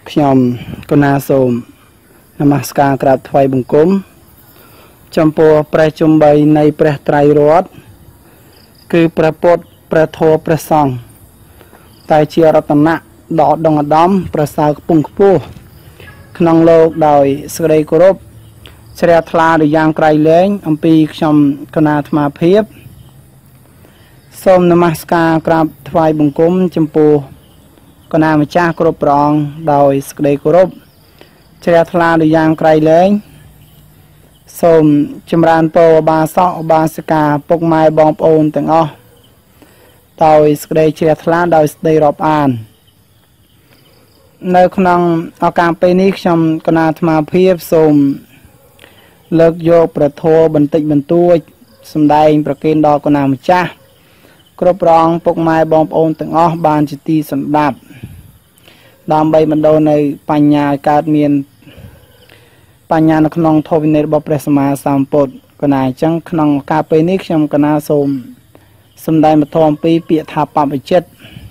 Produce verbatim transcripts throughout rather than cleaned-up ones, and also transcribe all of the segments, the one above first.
ខ្ញុំកណាសូមនមស្ការក្រាបថ្វាយបង្គំចំពោះព្រះជន្មនៃព្រះត្រៃរតន៍គឺព្រះពុទ្ធព្រះធម៌ព្រះសង្ឃតែជារតនៈដ៏ដងឧត្តមប្រសើរខ្ពង់ខ្ពស់ក្នុងលោកដោយសេចក្តីគោរពជ្រះថ្លាដោយយ៉ាងក្រៃលែងអំពីខ្ញុំកណាអាត្មាភាពសូមនមស្ការក្រាបថ្វាយបង្គំចំពោះកណាម្ចាស់គ្រប់ព្រះអង្គដោយសេចក្តីគោរពជ្រះថ្លាដោយយ៉ាងក្រៃលែងសូមចម្រើនពរឧបាសកឧបាសិកាពុកម៉ែបងប្អូនទាំងអស់ដោយសេចក្តីជ្រះថ្លាដោយសេចក្តីរាប់អាននៅក្នុងឱកាសពេលនេះខ្ញុំកណាអាត្មាភាពសូមលើកយកព្រះធម៌បន្តិចបន្តួចសម្ដែងប្រគេនដល់កណាម្ចាស់គ្រប់ព្រះអង្គពុកម៉ែបងប្អូនទាំងអស់បានជាទីសន្តាប់ដើម្បីបណ្ដុះនៅបញ្ញាឲ្យកើតមានបញ្ញានៅក្នុងធម៌វិន័យរបស់ព្រះសម្មាសម្ពុទ្ធកណាអញ្ចឹងក្នុងការពេលនេះខ្ញុំកណាសូមសម្ដែងបន្ថែមអំពីពាក្យថាបព្វជិត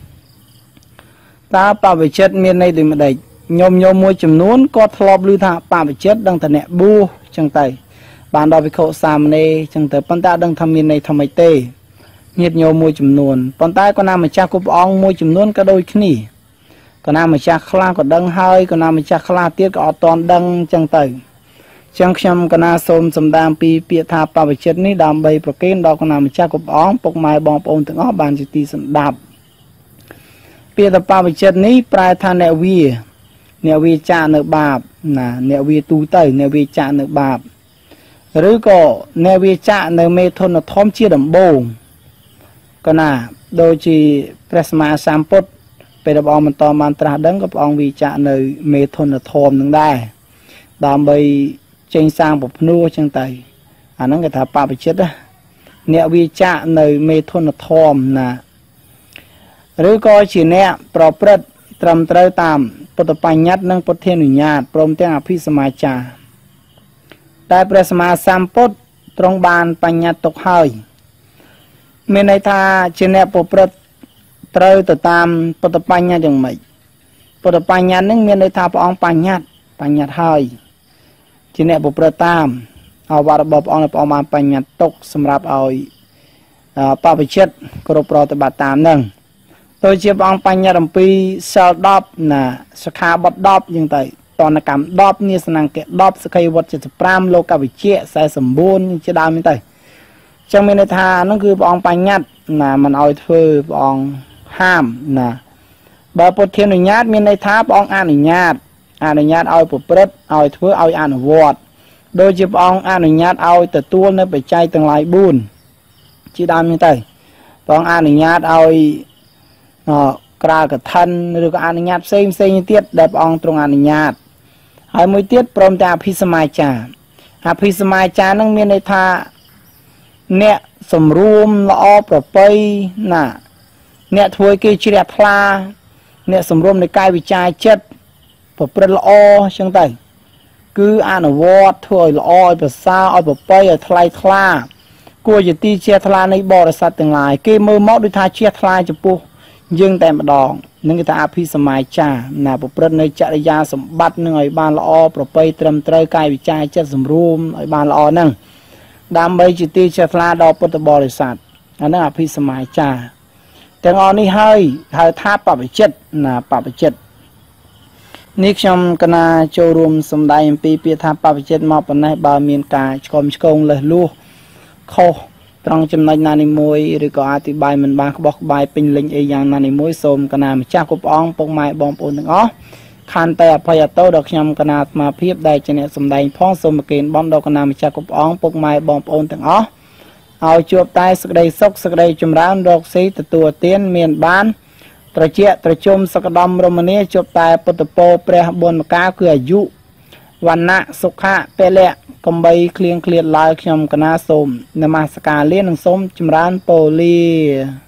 តើបព្វជិតមានន័យដូចម្ដេចញោមញោមមួយចំនួនគាត់ធ្លាប់ឮថាបព្វជិតដឹងតែអ្នកបួសអញ្ចឹងទៅបានដល់វិខុសាមណេរអញ្ចឹងទៅប៉ុន្តែដឹងថាមានន័យថាម៉េចទេញាតិញោមមួយចំនួនប៉ុន្តែក៏ណាម្ចាស់គ្រប់ព្រះអង្គមួយចំនួនក៏ដូចគ្នាក៏ណាម្ចាស់ខ្លះក៏ដឹងហើយក៏ណាម្ចាស់ខ្លះទៀតក៏អត់ទាន់ដឹងអញ្ចឹងទៅអញ្ចឹងខ្ញុំក៏ណាសូមសម្ដែងពីពាក្យថាបព្វជិតនេះដើម្បីប្រគេនដល់ក៏ណាម្ចាស់គ្រប់ព្រះអង្គពុកម៉ែបងប្អូនទាំងអស់បានជាទីសន្តាប់ពាក្យថាបព្វជិតនេះប្រែថាអ្នកវាអ្នកវាចាកនៅបាបណាអ្នកវាទូទៅអ្នកវាចាកនៅបាបឬក៏អ្នកវាចាកនៅមេធនធម្មជាដំបូងក៏ណាដូចជាព្រះសម្មាសម្ពុទ្ធពេលព្រះអង្គបន្តបានត្រាស់ដឹងក៏ព្រះអង្គវិចារនៅមេធនធម៌នឹងដែរដើម្បីចេញសាងពភ្នោះចឹងទៅអាហ្នឹងគេថាបព្វជិតអ្នកវិចារនៅមេធនធម៌ណាឬក៏ជាអ្នកប្រព្រឹត្តត្រឹមត្រូវតាមពុទ្ធបញ្ញត្តិនិងពុទ្ធានុញ្ញាតព្រមទាំងអភិសមាចារតែព្រះសម្មាសម្ពុទ្ធទ្រង់បានបញ្ញត្តិទុកហើយមានន័យថាជាអ្នកប្រព្រឹត្តត្រូវទៅតាមពុទ្ធបញ្ញត្តិយ៉ាងម៉េចពុទ្ធបញ្ញត្តិនឹងមានន័យថាព្រះអង្គបញ្ញត្តិបញ្ញត្តិហើយជាអ្នកប្រព្រឹត្តតាមអវត្តរបស់ព្រះអង្គព្រះអង្គបានបញ្ញត្តិទុកសម្រាប់ឲ្យបព្វជិតគ្រប់ប្រតិបត្តិតាមនឹងដូចជាព្រះអង្គបញ្ញត្តិអំពីសិលដប់ណាសិក្ខាបទដប់យ៉ាងទៅតនកម្មដប់នាសនង្កដប់សក្ខីវត្ត75លោកវិជ្ជាខ្សែសម្បូរជាដើមហ្នឹងទៅចឹងមានន័យថាហ្នឹងគឺព្រះអង្គបញ្ញត្តិណាមិនឲ្យធ្វើព្រះអង្គហាមណាបើពុទ្ធានុញ្ញាតមានន័យថាព្រះអង្គអនុញ្ញាតអនុញ្ញាតឲ្យប្រព្រឹត្តឲ្យធ្វើឲ្យអនុវត្តដូចជាព្រះអង្គអនុញ្ញាតឲ្យទទួលនៅបច្ច័យទាំងឡាយបួនជាដើមហ្នឹងទៅព្រះអង្គអនុញ្ញាតឲ្យក្រាលកឋិនឬក៏អនុញ្ញាតផ្សេងផ្សេងទៀតដែលព្រះអង្គទ្រង់អនុញ្ញាតហើយមួយទៀតព្រមទាំងអភិសមាចារអភិសមាចារនឹងមានន័យថាអ្នកសម្រួមល្អប្រពៃណាអ្នកធ្វើគេជ្រះថ្លាអ្នកសម្រួមនៃកាយវិចារចិត្តប្រព្រឹត្តល្អអញ្ចឹងទៅគឺអនុវត្តធ្វើឲ្យល្អឲ្យប្រសើរឲ្យប្រពៃឲ្យថ្លៃថ្លាគួរជាទីជ្រះថ្លានៃបរិស័ទទាំងឡាយគេមើលមកដូចថាជ្រះថ្លាចំពោះយើងតែម្ដងនឹងគេថាអភិសមាចារណាប្រព្រឹត្តនៅចរិយាសម្បត្តិនឹងឲ្យបានល្អប្រពៃត្រឹមត្រូវកាយវិចារចិត្តសម្រួមឲ្យបានល្អហ្នឹងដើម្បីជាទីជ្រះថ្លាដល់ពុទ្ធបរិស័ទអាហ្នឹងអភិសមាចារទាំងអស់នេះហើយហៅថាបព្វជិតណាបព្វជិតនេះខ្ញុំកណាចូលរួមសម្ដែងអំពីពាក្យថាបព្វជិតមកប៉ុណ្ណេះបើមានការឆ្កុំឆ្កងលើសលួសខុសត្រង់ចំណុចណានីមួយឬក៏អធិប្បាយមិនបានក្បោះក្បាយពេញលេញអីយ៉ាងណានីមួយសូមកណាម្ចាស់គ្រប់ព្រះអង្គពុកម៉ែបងប្អូនទាំងអស់ខន្តីអភ័យទោសដល់ខ្ញុំកណាអាត្មាភាពដែលជាអ្នកសម្ដែងផងសូមប្រគេនបន់ដល់កណាម្ចាស់គ្រប់ព្រះអង្គពុកម៉ែបងប្អូនទាំងអស់ឲ្យជួបតែសេចក្តីសុខសេចក្តីចម្រើនរកស៊ីទទួលទានមានបានត្រជាត្រជុំសក្ដំរមនាជួបតែពុទ្ធពរព្រះបុណ្យកាលគឺអាយុវណ្ណៈសុខៈពលៈកំបីគ្លៀងគ្លៀតឡើយខ្ញុំកណាសូមនមស្ការលានិងសូមចម្រើនពរលា